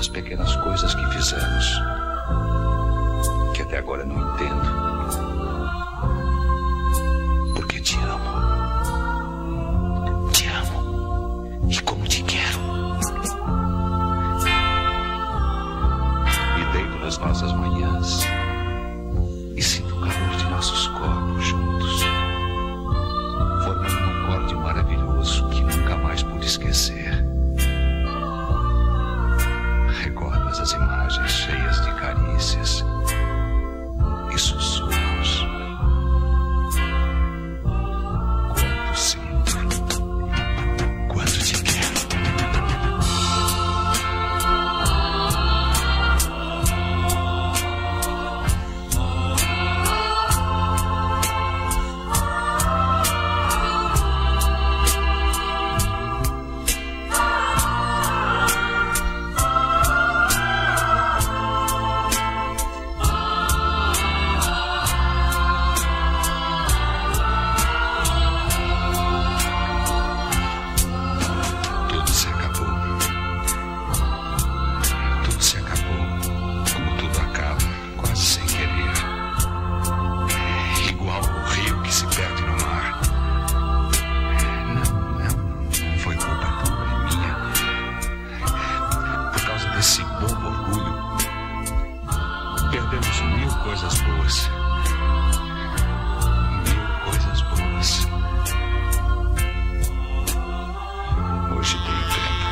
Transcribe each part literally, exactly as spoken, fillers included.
pequenas coisas que fizemos, que até agora não entendo. Porque te amo. Te amo. E como te quero. Me deito nas nossas manhãs e sinto o calor de nossos corpos juntos, formando um acorde maravilhoso que nunca mais pude esquecer. Recordas as imagens cheias de carícias e sussurros. Quanto sinto, quanto te quero. Esse bobo orgulho, perdemos mil coisas boas. Mil coisas boas. Hoje tenho tempo.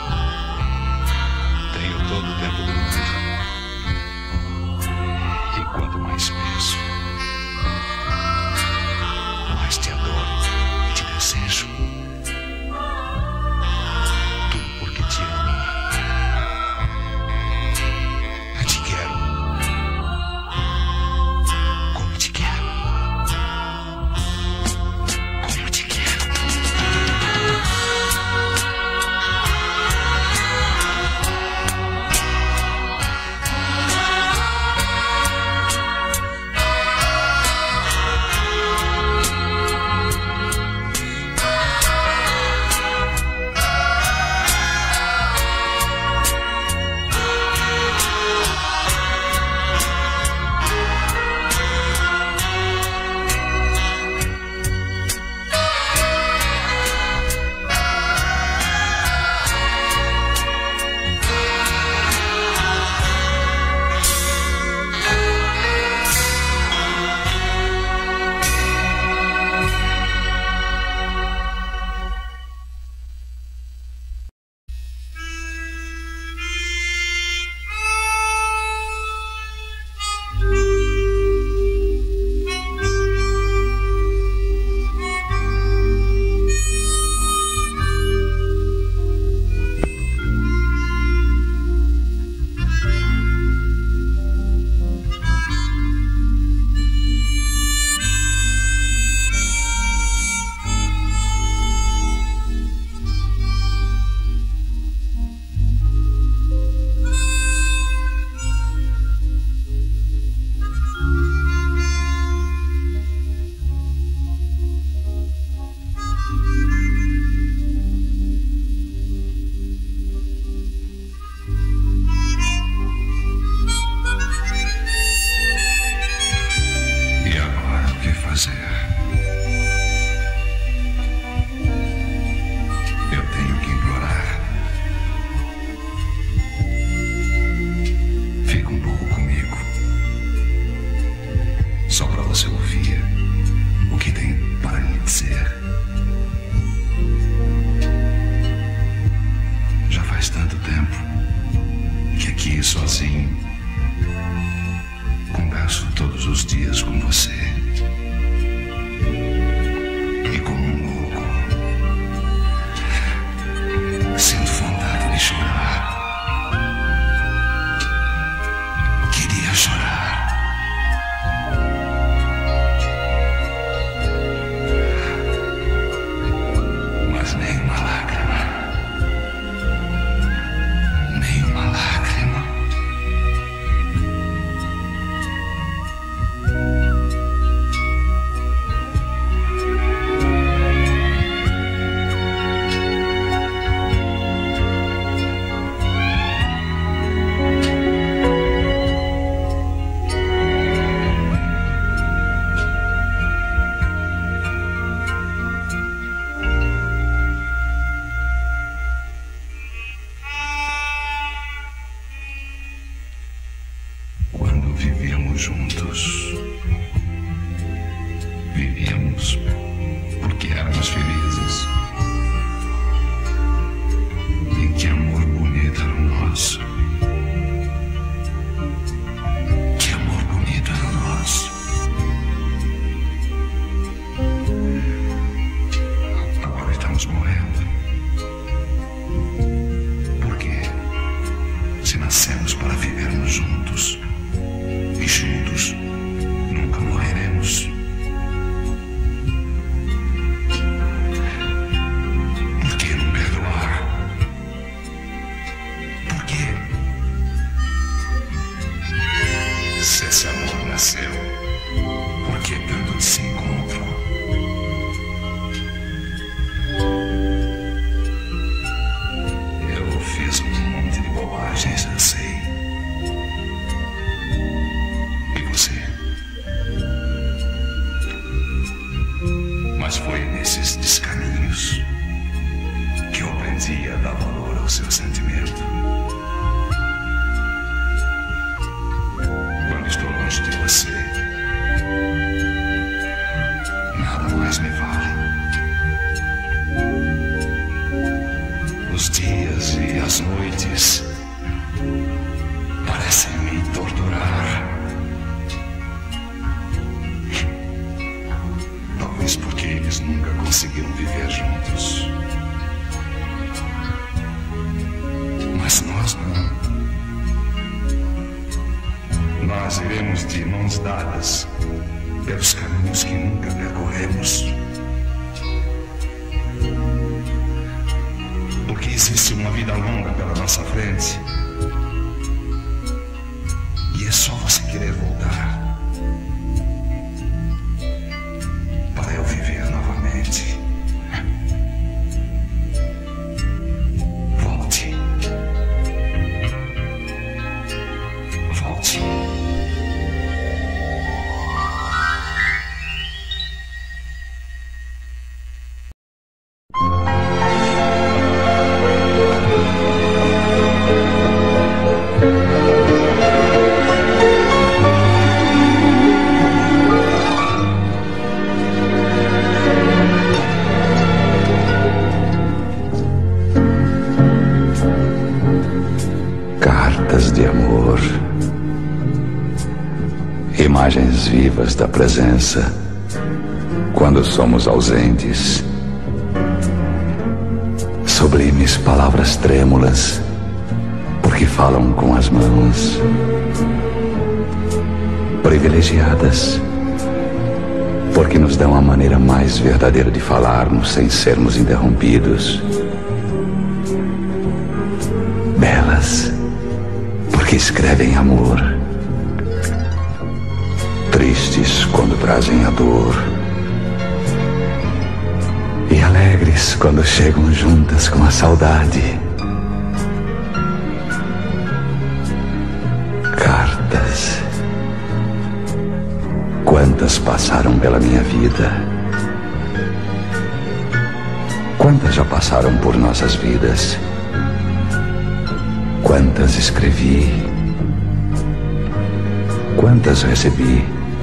Tenho todo o tempo do mundo. E quanto mais penso, mais te adoro e te desejo. Tudo porque te amo. Sozinho, converso todos os dias com você. E como um louco, sinto vontade de chorar. Queria chorar. Mas nem uma lágrima. Nem uma lágrima. vivíamos juntos. Vivíamos porque éramos felizes. E que amor bonito era o nosso. Que amor bonito era o nosso. Agora estamos morrendo. Por quê? Se nascemos para vivermos juntos, e juntos nunca morreremos. Por que não perdoar? Por quê? Se esse amor nasceu, por que tanto desencontro? Eu fiz um monte de bobagens, eu sei. Mas foi nesses descaminhos que eu aprendi a dar valor ao seu sentimento. Quando estou longe de você, nada mais me vale. Os dias e as noites parecem me torturar. Porque eles nunca conseguiram viver juntos. Mas nós não. Nós iremos de mãos dadas pelos caminhos que nunca percorremos. Porque existe uma vida longa pela nossa frente. E é só você querer voltar para eu viver novamente. Volte. Volte. Cartas de amor, imagens vivas da presença quando somos ausentes, sublimes palavras trêmulas porque falam com as mãos, privilegiadas porque nos dão a maneira mais verdadeira de falarmos sem sermos interrompidos, belas porque escrevem amor, tristes quando trazem a dor, e alegres quando chegam juntas com a saudade. Cartas. Quantas passaram pela minha vida? Quantas já passaram por nossas vidas? Quantas escrevi? Quantas recebi?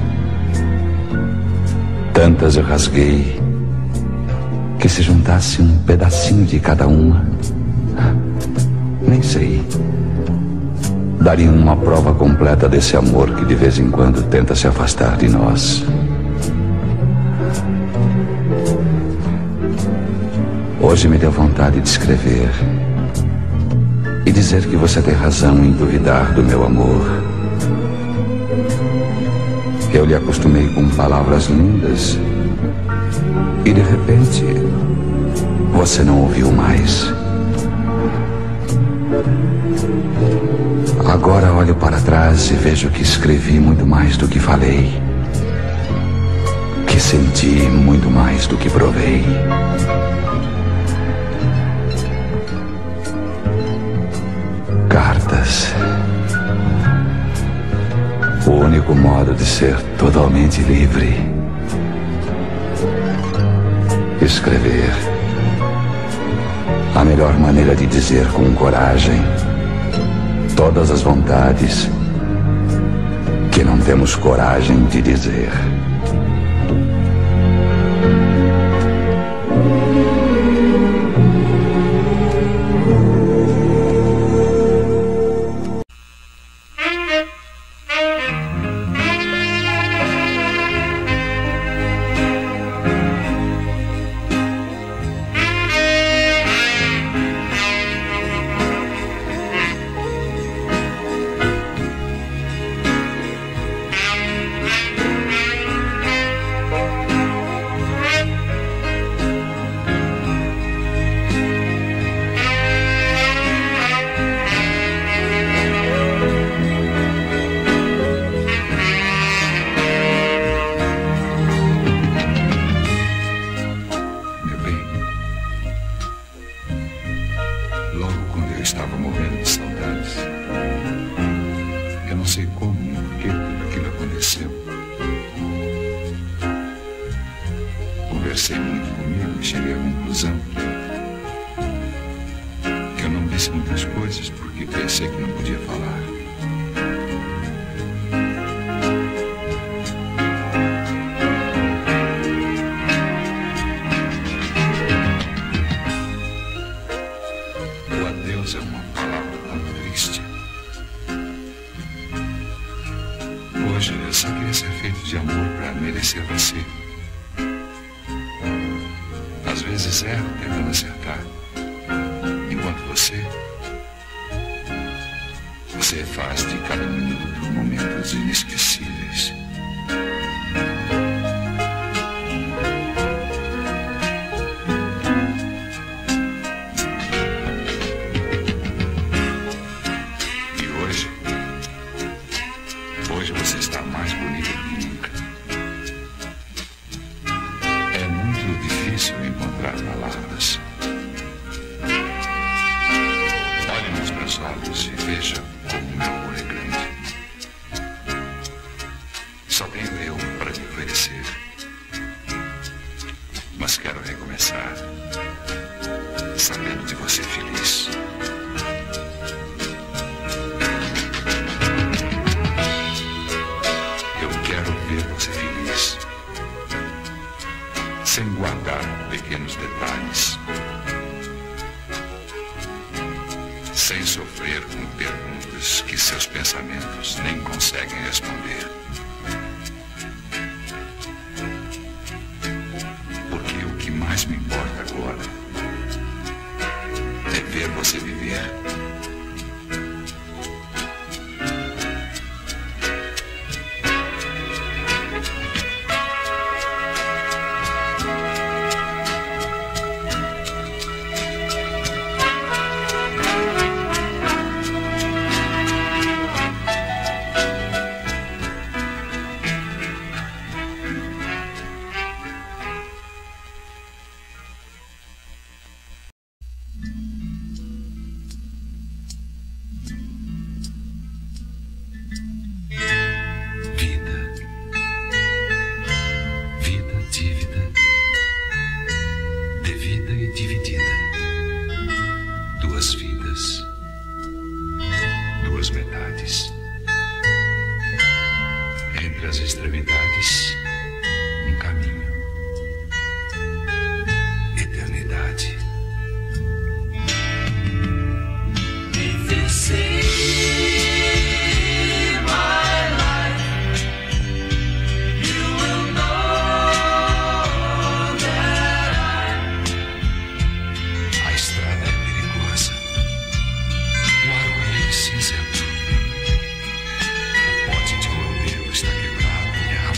Tantas eu rasguei que se juntasse um pedacinho de cada uma, nem sei, daria uma prova completa desse amor que de vez em quando tenta se afastar de nós. Hoje me deu vontade de escrever e dizer que você tem razão em duvidar do meu amor. Eu lhe acostumei com palavras lindas e de repente você não ouviu mais. Agora olho para trás e vejo que escrevi muito mais do que falei, que senti muito mais do que provei. Cartas. O único modo de ser totalmente livre. Escrever. A melhor maneira de dizer com coragem todas as vontades que não temos coragem de dizer. Estava morrendo de saudades. Eu não sei como nem por que tudo aquilo aconteceu. Conversei muito comigo e cheguei à conclusão que eu não disse muitas coisas porque pensei que não podia falar. É uma palavra tão triste. Hoje eu só queria ser feito de amor para merecer você. Às vezes erro tentando acertar, enquanto você você faz de cada minuto momentos inesquecíveis. Hoje você está mais bonita que nunca. É muito difícil encontrar palavras. Olhe nos meus olhos e veja como o meu amor é grande. Só tenho eu para te oferecer. Mas quero recomeçar sabendo de você feliz. Você feliz, sem guardar pequenos detalhes, sem sofrer com perguntas que seus pensamentos nem conseguem responder. Porque o que mais me importa agora é ver você viver. Dividida, duas vidas, duas metades, entre as extremidades, um caminho, eternidade. If you see my life, you will know that I... A estrada é perigosa, o aroeiro cinzento, o pote de ouro meu está quebrado e a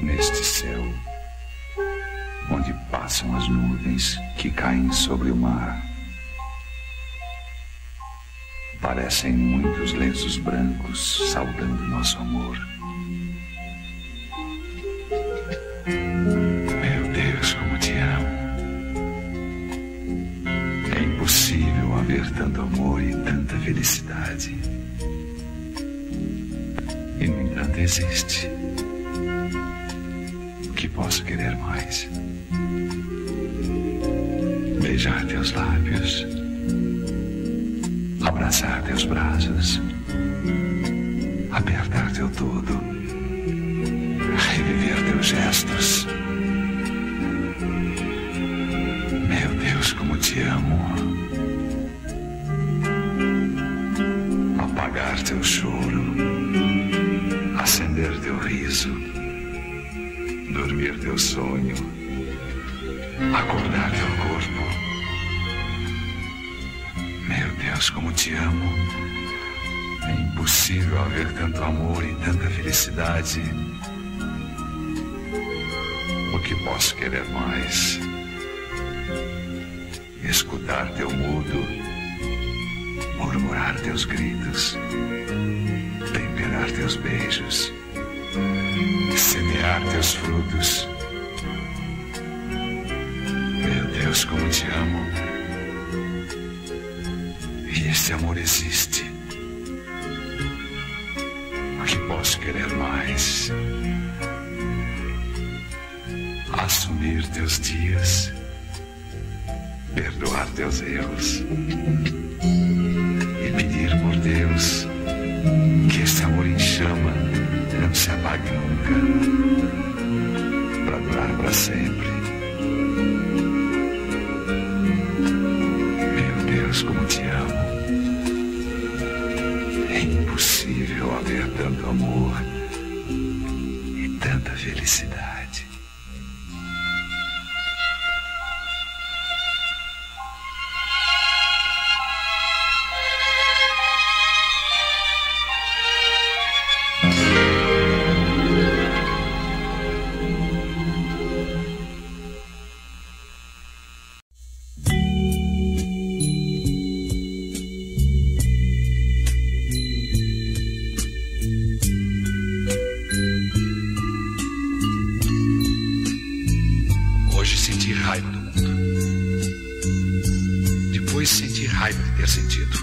neste céu, onde passam as nuvens que caem sobre o mar. Parecem muitos lenços brancos saudando nosso amor. Meu Deus, como te amo. É impossível haver tanto amor e tanta felicidade. E, no entanto, existe. O que posso querer mais? Beijar teus lábios, abraçar teus braços, apertar teu todo, reviver teus gestos. Meu Deus, como te amo. Apagar teu choro, acender teu riso, dormir teu sonho, acordar teu corpo. Meu Deus, como te amo. É impossível haver tanto amor e tanta felicidade. O que posso querer mais? Escutar teu mudo, murmurar teus gritos, temperar teus beijos, semear teus frutos. Meu Deus, como te amo. E esse amor existe. O que posso querer mais? Assumir teus dias, perdoar teus erros e pedir por Deus que esse amor em chama não se apague nunca, para durar para sempre. Meu Deus, como te amo. É impossível haver tanto amor e tanta felicidade. Hoje senti raiva do mundo. Depois senti raiva de ter sentido.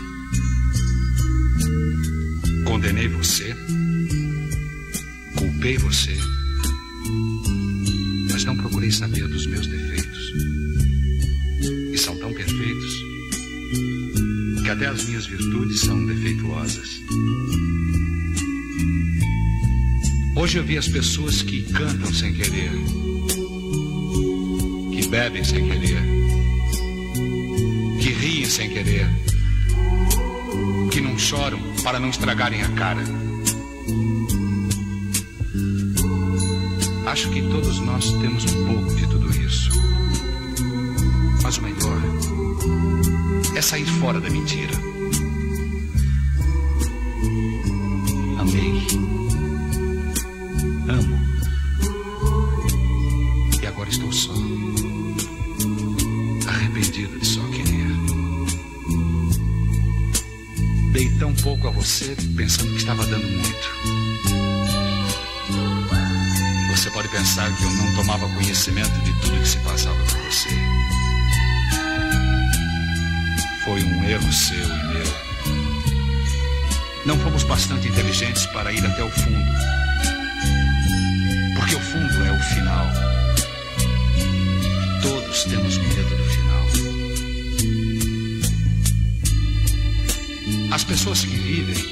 Condenei você. Culpei você. Mas não procurei saber dos meus defeitos. E são tão perfeitos que até as minhas virtudes são defeituosas. Hoje eu vi as pessoas que cantam sem querer, que bebem sem querer, que riem sem querer, que não choram para não estragarem a cara. Acho que todos nós temos um pouco de tudo isso. Mas o melhor é sair fora da mentira. Amei. Amo. E agora estou só. Arrependido de só querer. Dei tão pouco a você, pensando que estava dando muito. Você pode pensar que eu não tomava conhecimento de tudo que se passava com você. Foi um erro seu e meu. Não fomos bastante inteligentes para ir até o fundo. Porque o fundo é o final. Todos temos medo do final. As pessoas que vivem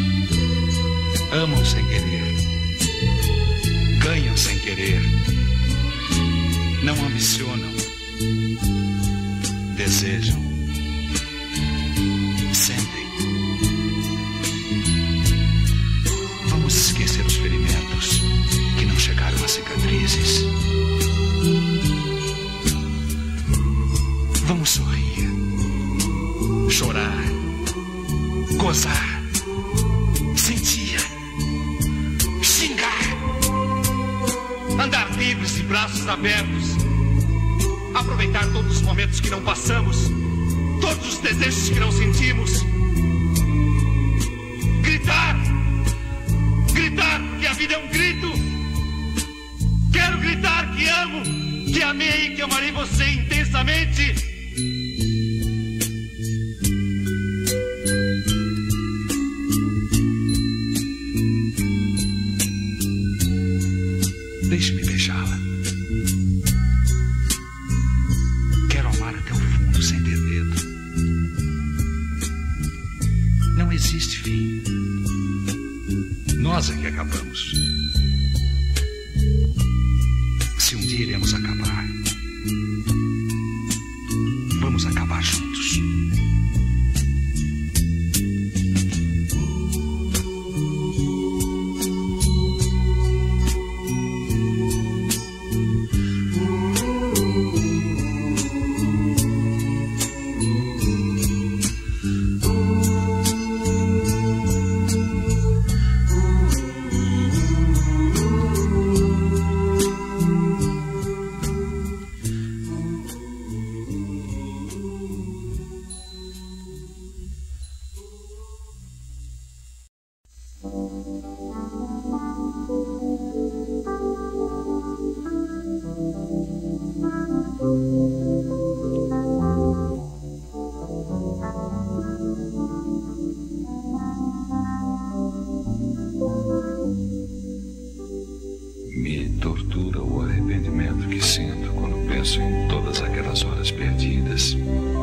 amam sem querer, ganham sem querer, não ambicionam, desejam, sentem. Vamos esquecer os ferimentos que não chegaram a cicatrizes. Vamos sorrir, chorar, gozar, sentir, xingar, andar braços abertos. Aproveitar todos os momentos que não passamos, todos os desejos que não sentimos. Gritar! Gritar, porque a vida é um grito. Quero gritar que amo, que amei e que amarei você intensamente. Deixe-me beijá-la. Quero amar até o fundo sem ter medo. Não existe fim. Nós é que acabamos. Se um dia iremos acabar, vamos acabar juntos. Me tortura o arrependimento que sinto quando penso em todas aquelas horas perdidas.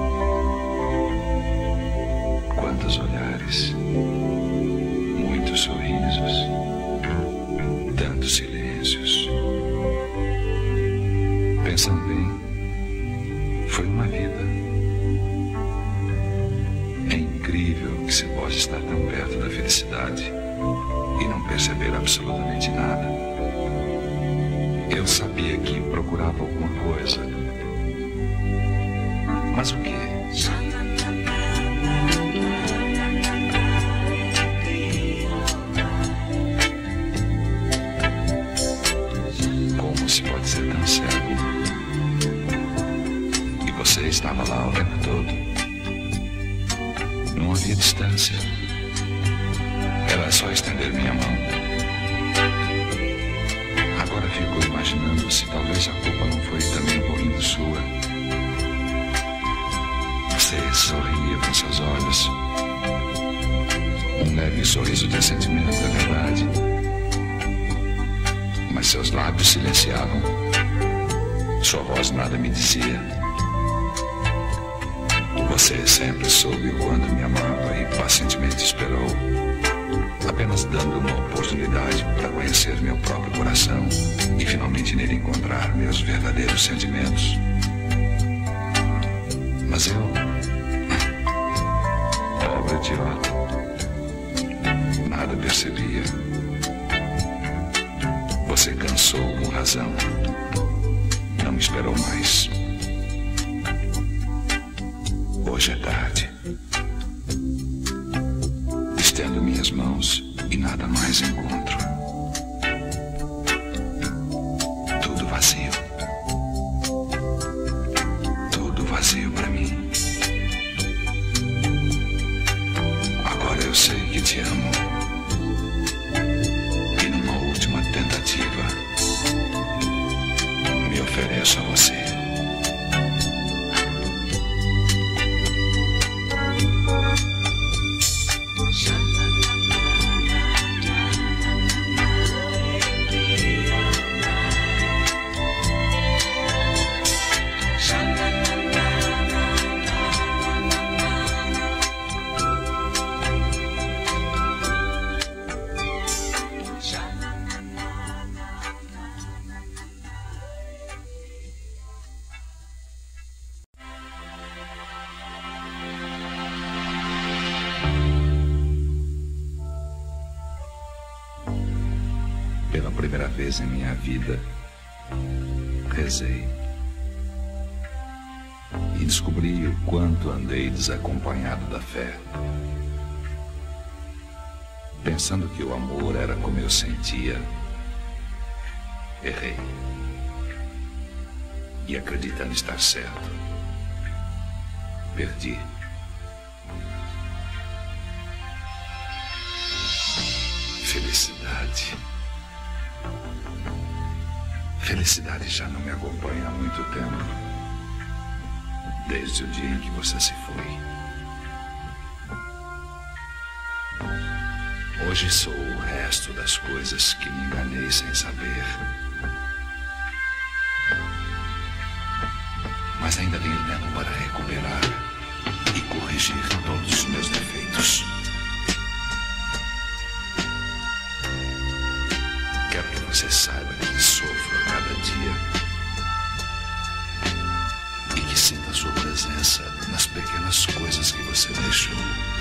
Quantos olhares, muitos sorrisos, tantos silêncios. Pensando bem, foi uma vida. É incrível que se pode estar tão perto da felicidade e não perceber absolutamente nada. Eu sabia que procurava alguma coisa. Mas o quê? Como se pode ser tão cego? E você estava lá o tempo todo. Não havia distância. Era só estender minha mão. Agora fico imaginando se talvez a culpa não foi também um pouquinho sua. Você sorria com seus olhos. Um leve sorriso de assentimento, é verdade. Mas seus lábios silenciavam. Sua voz nada me dizia. Você sempre soube o quanto me amava e pacientemente esperou, apenas dando uma oportunidade para conhecer meu próprio coração e finalmente nele encontrar meus verdadeiros sentimentos. Mas eu, pobre idiota, nada percebia. Você cansou com razão, não me esperou mais. Hoje é tarde. Estendo minhas mãos e nada mais encontro. Tudo vazio. Tudo vazio pra mim. Agora eu sei que te amo. E numa última tentativa, me ofereço a você. Pela primeira vez em minha vida, rezei. E descobri o quanto andei desacompanhado da fé. Pensando que o amor era como eu sentia, errei. e acreditando estar certo. Perdi. Felicidade. Felicidade já não me acompanha há muito tempo. Desde o dia em que você se foi. Hoje sou o resto das coisas que me enganei sem saber. Mas ainda tenho tempo para recuperar e corrigir todos os meus defeitos. Quero que você saiba que sofro a cada dia e que sinta a sua presença nas pequenas coisas que você deixou.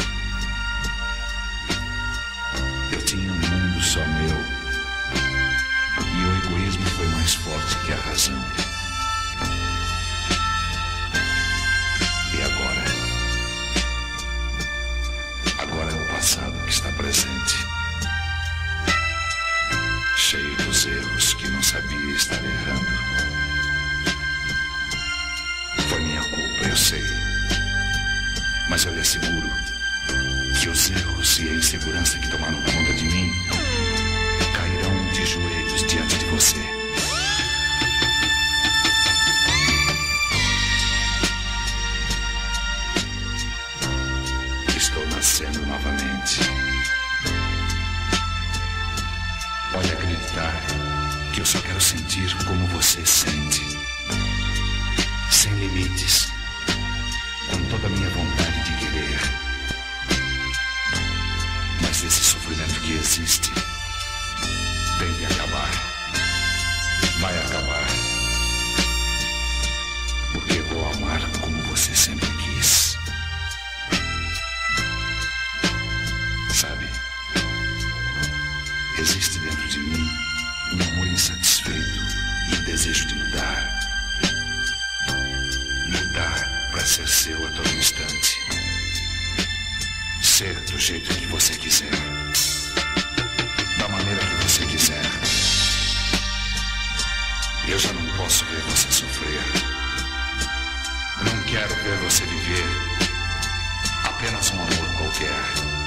Eu tinha um mundo só meu e o egoísmo foi mais forte que a razão. E agora? Agora é o passado que está presente. Cheio dos erros que não sabia estar errando. Foi minha culpa, eu sei. Mas eu lhe asseguro que os erros e a insegurança que tomaram conta de mim cairão de joelhos diante de você. Estou nascendo novamente. Pode acreditar que eu só quero sentir como você sente. Sem limites. Com toda a minha vontade de querer. Mas esse sofrimento que existe tem de acabar. Vai acabar. Porque eu vou amar como você sempre quis. Sabe? Existe dentro de mim um amor insatisfeito e o desejo de mudar. Mudar para ser seu a todo instante. Ser do jeito que você quiser. Da maneira que você quiser. Eu já não posso ver você sofrer. Não quero ver você viver apenas um amor qualquer.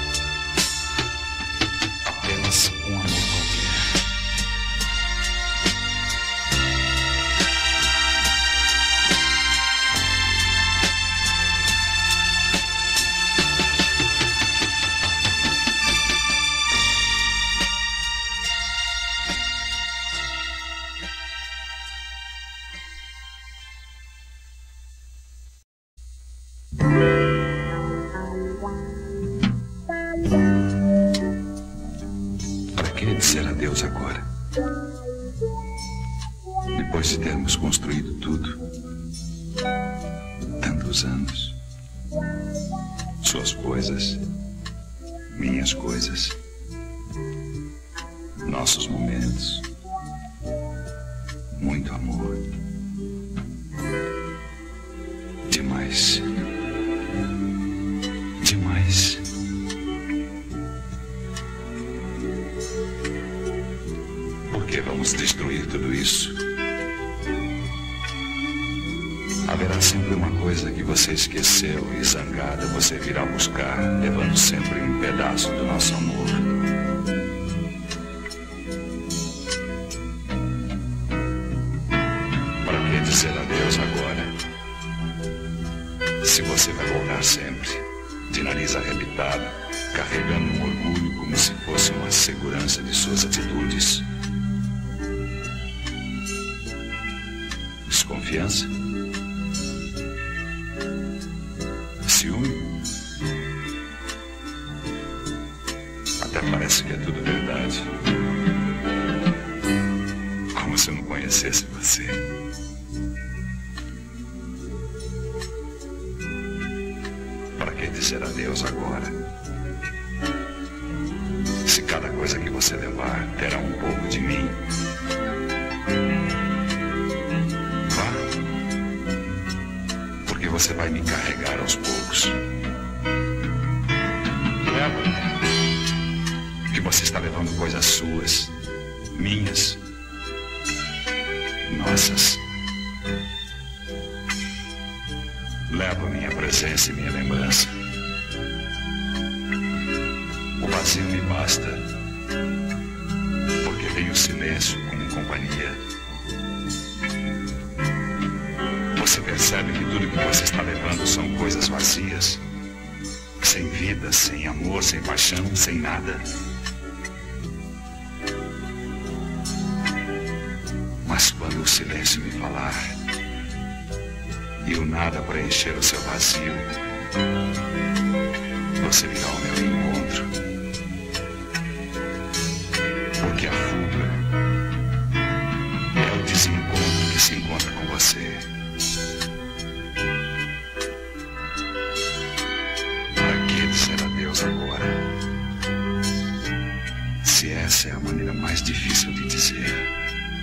Apenas um amor qualquer. Para que dizer adeus agora? Depois de termos construído tudo, tantos anos, suas coisas, minhas coisas, nossos momentos, muito amor, demais. Demais. Por que vamos destruir tudo isso? Haverá sempre uma coisa que você esqueceu e zangada você virá buscar, levando sempre um pedaço do nosso amor. Para que dizer adeus agora? Se você vai voltar sempre, de nariz arrebitado, carregando um orgulho como se fosse uma segurança de suas atitudes. Desconfiança? Ciúme? Até parece que é tudo verdade. Como se eu não conhecesse você. Para que dizer adeus agora? Se cada coisa que você levar terá um pouco de mim. Vá. Porque você vai me carregar aos poucos. Leva. Que você está levando coisas suas, minhas, nossas. Levo minha presença e minha lembrança. O vazio me basta, porque tenho o silêncio como companhia. Você percebe que tudo que você está levando são coisas vazias, sem vida, sem amor, sem paixão, sem nada. Mas quando o silêncio me falar e o nada preencher o seu vazio, você virá ao meu encontro. Porque a fuga é o desencontro que se encontra com você. Para que dizer adeus agora? Se essa é a maneira mais difícil de dizer.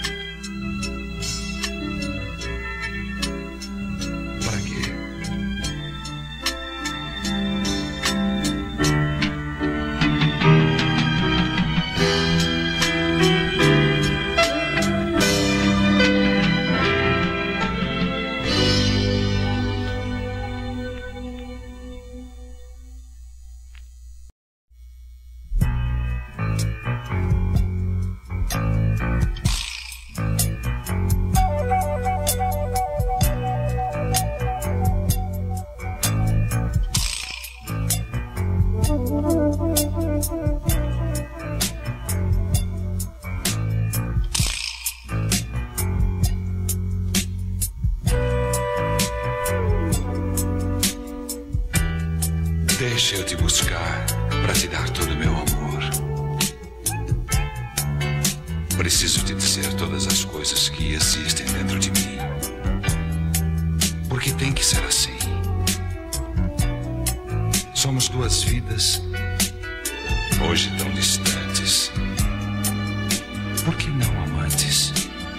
Deixa eu te buscar para te dar todo o meu amor. Preciso te dizer todas as coisas que existem dentro de mim. Porque tem que ser assim. Somos duas vidas, hoje tão distantes. Por que não amantes?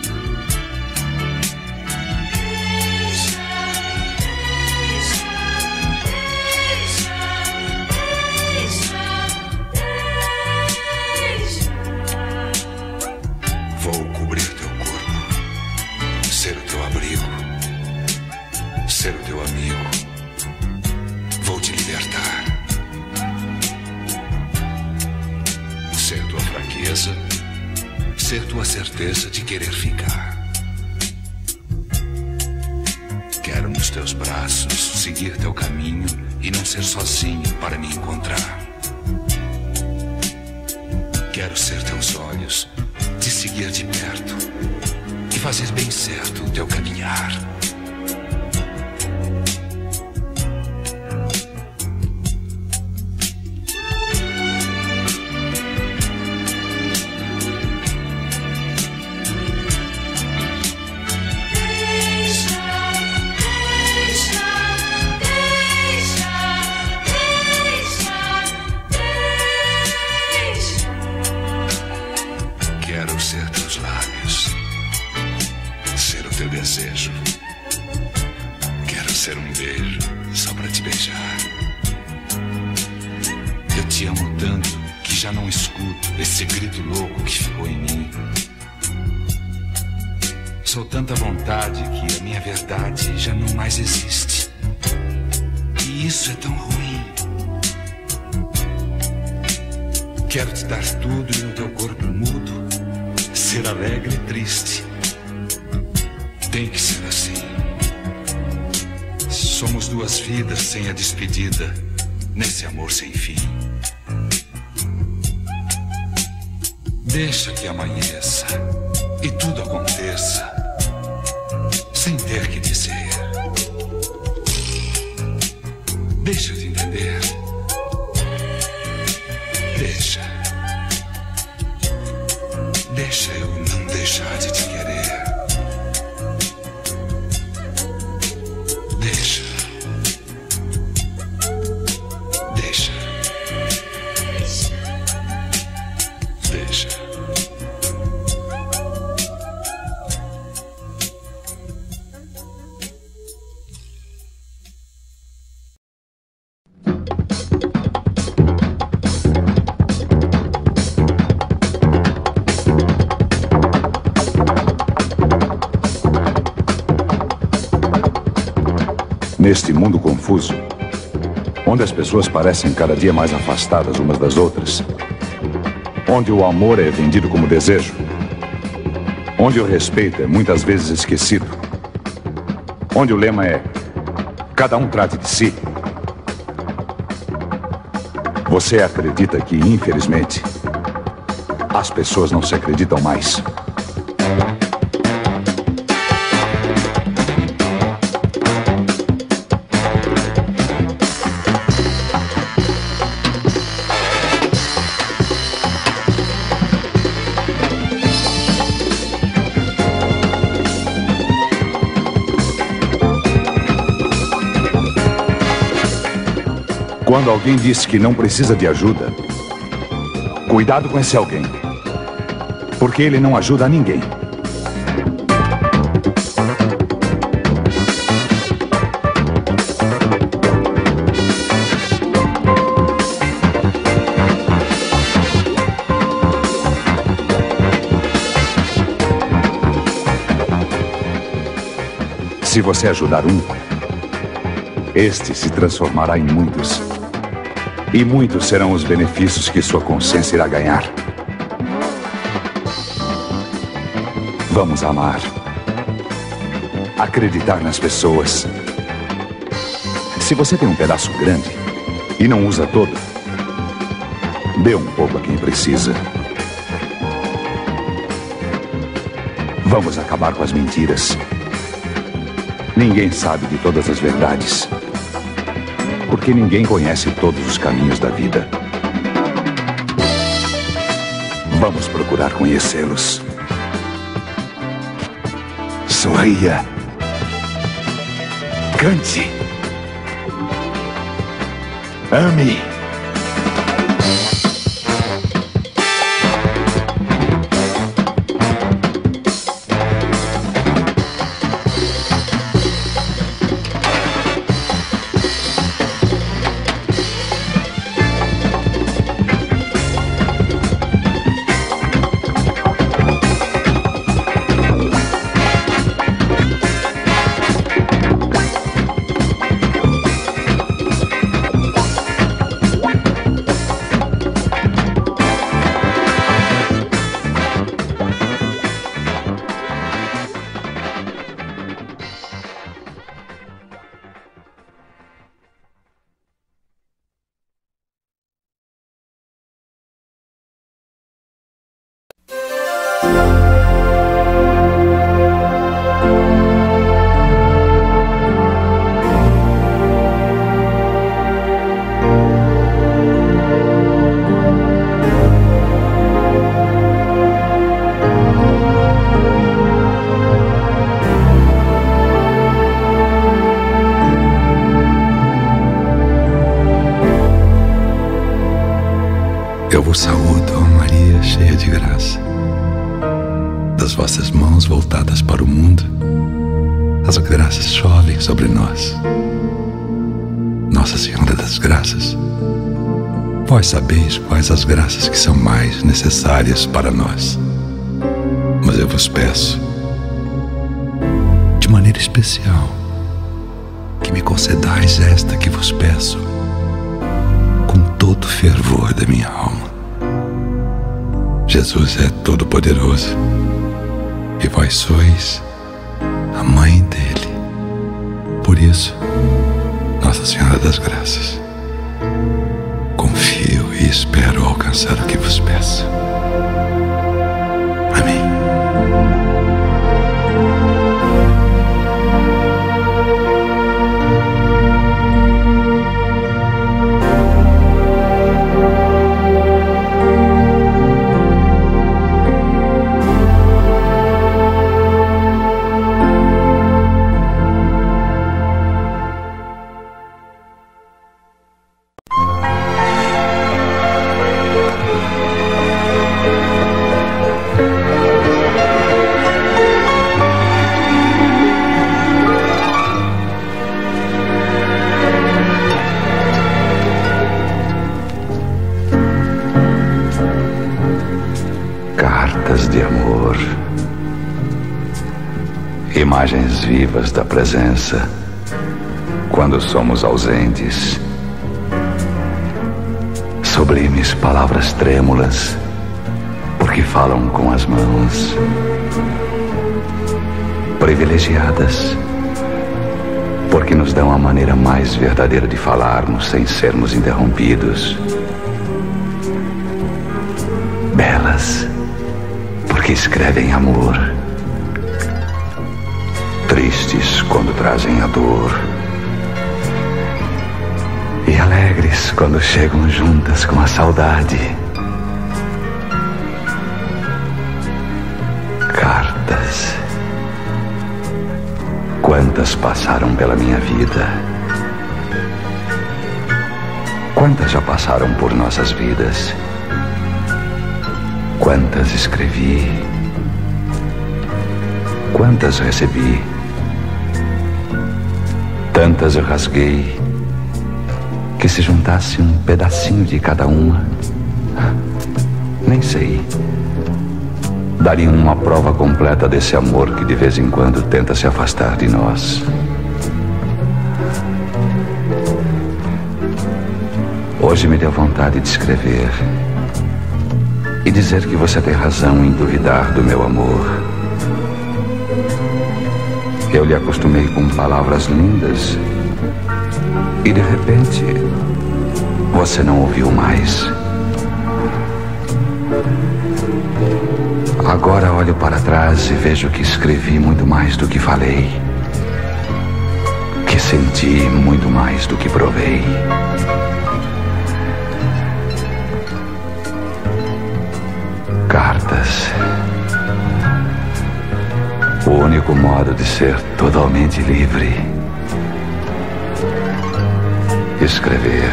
Vou cobrir teu corpo, ser o teu abrigo, ser o teu amigo. Vou te libertar. Ser tua fraqueza, ser tua certeza de querer ficar. Quero nos teus braços seguir teu caminho e não ser sozinho para me encontrar. Quero ser teus olhos, te seguir de perto e fazer bem certo o teu caminhar. Quero ser teus lábios, ser o teu desejo. Quero ser um beijo só pra te beijar. Eu te amo tanto que já não escuto esse grito louco que ficou em mim. Sou tanta vontade que a minha verdade já não mais existe. E isso é tão ruim. Quero te dar tudo e no teu corpo mudo ser alegre e triste. Tem que ser assim. Somos duas vidas sem a despedida, nesse amor sem fim. Deixa que amanheça e tudo aconteça, sem ter que dizer. Deixa eu te entender. Deixa. Deixa eu não deixar de te querer. Deixa. Deixa. Deixa. Neste mundo confuso, onde as pessoas parecem cada dia mais afastadas umas das outras, onde o amor é vendido como desejo, onde o respeito é muitas vezes esquecido, onde o lema é cada um trate de si, você acredita que, infelizmente, as pessoas não se acreditam mais? Quando alguém diz que não precisa de ajuda, cuidado com esse alguém, porque ele não ajuda a ninguém. Se você ajudar um, este se transformará em muitos. E muitos serão os benefícios que sua consciência irá ganhar. Vamos amar. Acreditar nas pessoas. Se você tem um pedaço grande e não usa todo, dê um pouco a quem precisa. Vamos acabar com as mentiras. Ninguém sabe de todas as verdades, porque ninguém conhece todos os caminhos da vida. Vamos procurar conhecê-los. Sorria. Cante. Ame. Eu vos saúdo, ó Maria, cheia de graça. Das vossas mãos voltadas para o mundo, as graças chovem sobre nós. Nossa Senhora das Graças, vós sabeis quais as graças que são mais necessárias para nós. Mas eu vos peço, de maneira especial, que me concedais esta que vos peço, com todo o fervor da minha alma. Jesus é todo-poderoso e vós sois a mãe dele. Por isso, Nossa Senhora das Graças, confio e espero alcançar o que vos peço. Amém. De amor, imagens vivas da presença, quando somos ausentes. Sublimes palavras trêmulas, porque falam com as mãos. Privilegiadas, porque nos dão a maneira mais verdadeira de falarmos sem sermos interrompidos. Belas, porque escrevem amor. Tristes quando trazem a dor. E alegres quando chegam juntas com a saudade. Cartas. Quantas passaram pela minha vida? Quantas já passaram por nossas vidas? Quantas escrevi? Quantas recebi? Tantas eu rasguei, que se juntasse um pedacinho de cada uma, nem sei, daria uma prova completa desse amor que de vez em quando tenta se afastar de nós. Hoje me deu vontade de escrever e dizer que você tem razão em duvidar do meu amor. Eu lhe acostumei com palavras lindas e de repente você não ouviu mais. Agora olho para trás e vejo que escrevi muito mais do que falei, que senti muito mais do que provei. Cartas. O único modo de ser totalmente livre. Escrever.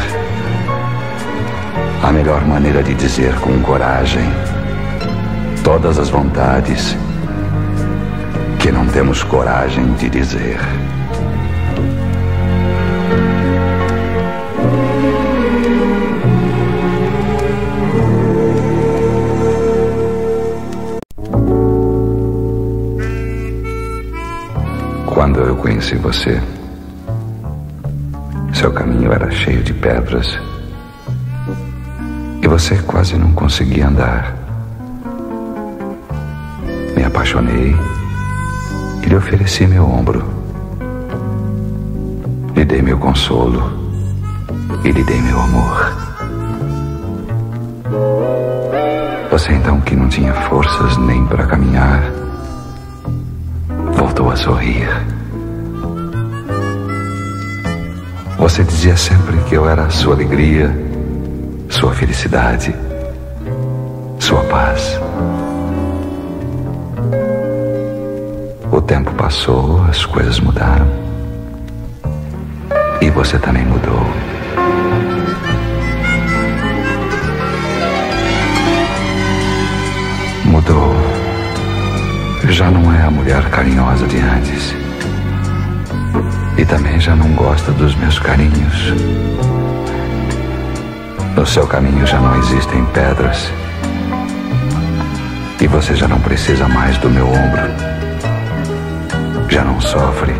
A melhor maneira de dizer com coragem todas as vontades que não temos coragem de dizer. Quando eu conheci você, seu caminho era cheio de pedras e você quase não conseguia andar. Me apaixonei e lhe ofereci meu ombro. Lhe dei meu consolo e lhe dei meu amor. Você então, que não tinha forças nem para caminhar, voltou a sorrir. Você dizia sempre que eu era sua alegria, sua felicidade, sua paz. O tempo passou, as coisas mudaram. E você também mudou. Mudou. Já não é a mulher carinhosa de antes. E também já não gosta dos meus carinhos. No seu caminho já não existem pedras. E você já não precisa mais do meu ombro. Já não sofre.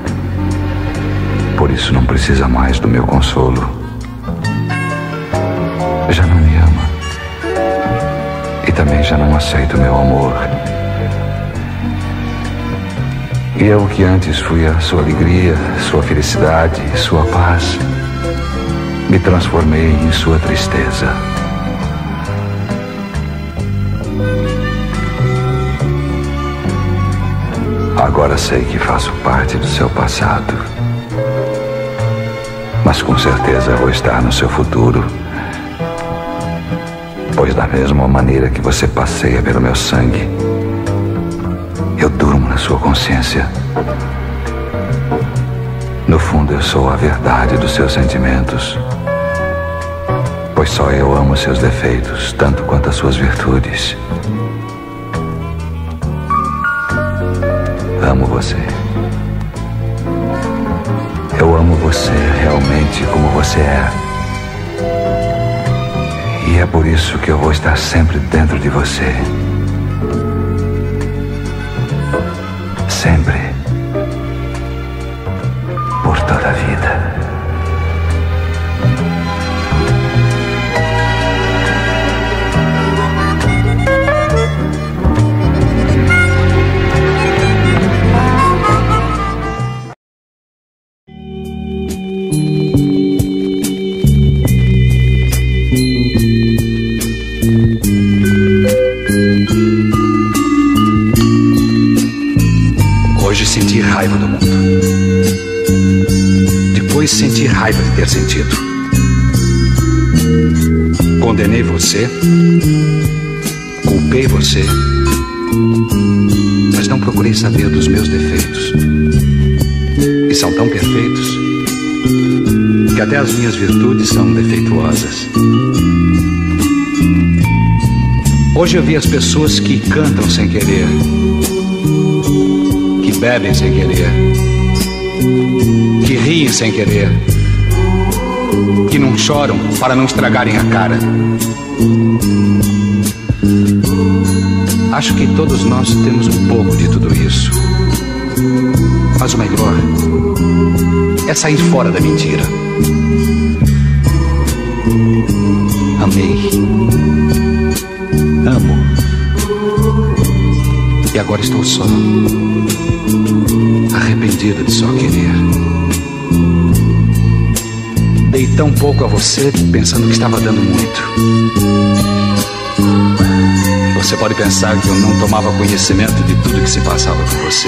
Por isso não precisa mais do meu consolo. Já não me ama. E também já não aceita o meu amor. E eu, que antes fui a sua alegria, sua felicidade, sua paz, me transformei em sua tristeza. Agora sei que faço parte do seu passado, mas com certeza vou estar no seu futuro, pois da mesma maneira que você passeia pelo meu sangue, eu durmo na sua consciência. No fundo, eu sou a verdade dos seus sentimentos, pois só eu amo seus defeitos tanto quanto as suas virtudes. Amo você. Eu amo você realmente como você é. E é por isso que eu vou estar sempre dentro de você. Sempre. Por toda da vida. Hoje senti raiva do mundo. Depois senti raiva de ter sentido. Condenei você, culpei você, mas não procurei saber dos meus defeitos. E são tão perfeitos que até as minhas virtudes são defeituosas. Hoje eu vi as pessoas que cantam sem querer, que bebem sem querer, que riem sem querer, que não choram para não estragarem a cara. Acho que todos nós temos um pouco de tudo isso. Mas o melhor é sair fora da mentira. Amei. Amo. E agora estou só. Arrependido de só querer. Dei tão pouco a você pensando que estava dando muito. Você pode pensar que eu não tomava conhecimento de tudo que se passava com você.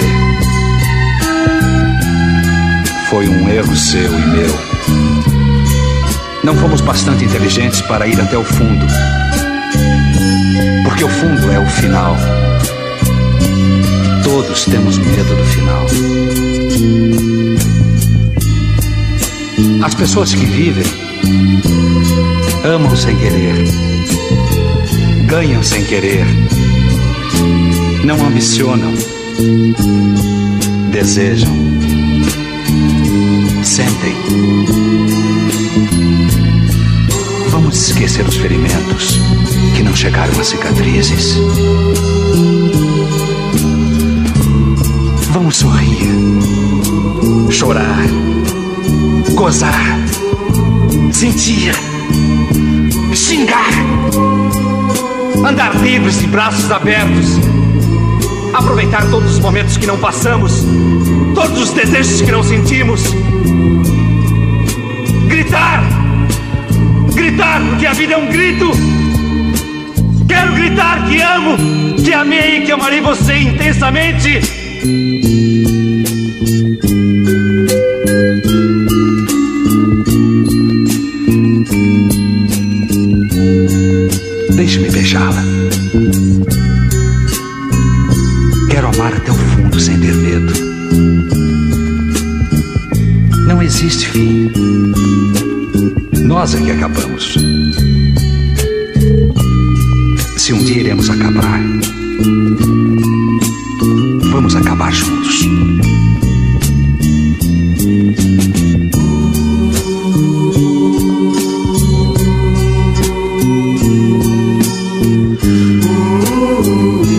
Foi um erro seu e meu. Não fomos bastante inteligentes para ir até o fundo. Porque o fundo é o final. Todos temos medo do final. As pessoas que vivem amam sem querer, ganham sem querer, não ambicionam, desejam, sentem. Vamos esquecer os ferimentos que não chegaram a cicatrizes. Vamos sorrir, chorar, gozar, sentir, xingar, andar livres de braços abertos, aproveitar todos os momentos que não passamos, todos os desejos que não sentimos, gritar, gritar porque a vida é um grito. Quero gritar que amo, que amei e que amarei você intensamente. Deixe-me beijá-la. Quero amar até o fundo sem ter medo. Não existe fim. Nós é que acabamos. Se um dia iremos acabar, vamos acabar juntos. Ooh.